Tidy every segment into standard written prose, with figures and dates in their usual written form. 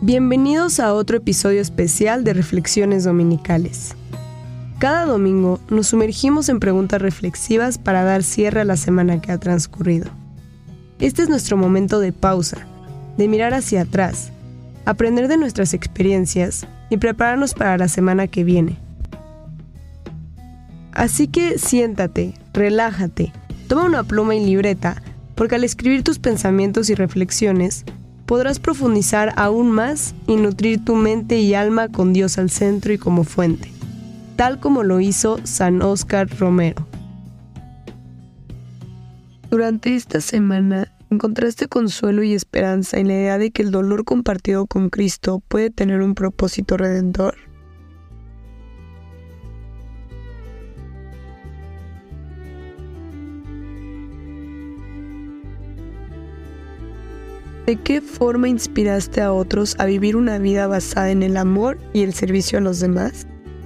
Bienvenidos a otro episodio especial de Reflexiones Dominicales. Cada domingo nos sumergimos en preguntas reflexivas para dar cierre a la semana que ha transcurrido. Este es nuestro momento de pausa, de mirar hacia atrás, aprender de nuestras experiencias y prepararnos para la semana que viene. Así que siéntate, relájate, toma una pluma y libreta, porque al escribir tus pensamientos y reflexiones, podrás profundizar aún más y nutrir tu mente y alma con Dios al centro y como fuente, tal como lo hizo San Óscar Romero. Durante esta semana, ¿encontraste consuelo y esperanza en la idea de que el dolor compartido con Cristo puede tener un propósito redentor? ¿De qué forma inspiraste a otros a vivir una vida basada en el amor y el servicio a los demás?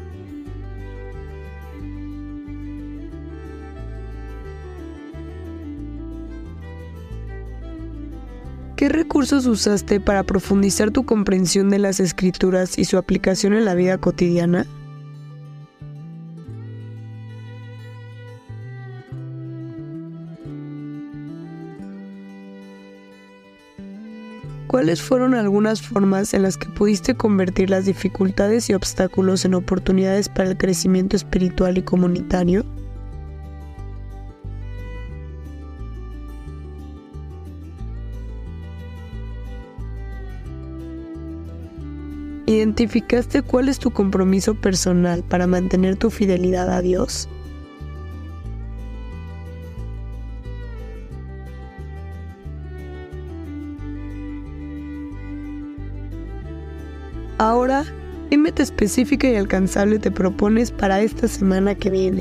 ¿Qué recursos usaste para profundizar tu comprensión de las Escrituras y su aplicación en la vida cotidiana? ¿Cuáles fueron algunas formas en las que pudiste convertir las dificultades y obstáculos en oportunidades para el crecimiento espiritual y comunitario? ¿Identificaste cuál es tu compromiso personal para mantener tu fidelidad a Dios? Ahora, ¿qué meta específica y alcanzable te propones para esta semana que viene?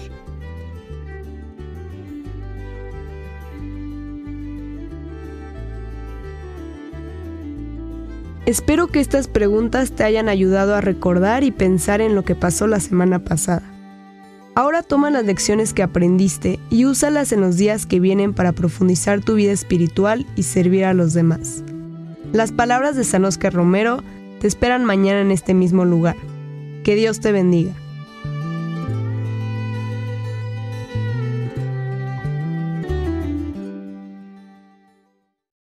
Espero que estas preguntas te hayan ayudado a recordar y pensar en lo que pasó la semana pasada. Ahora toma las lecciones que aprendiste y úsalas en los días que vienen para profundizar tu vida espiritual y servir a los demás. Las palabras de San Óscar Romero te esperan mañana en este mismo lugar. Que Dios te bendiga.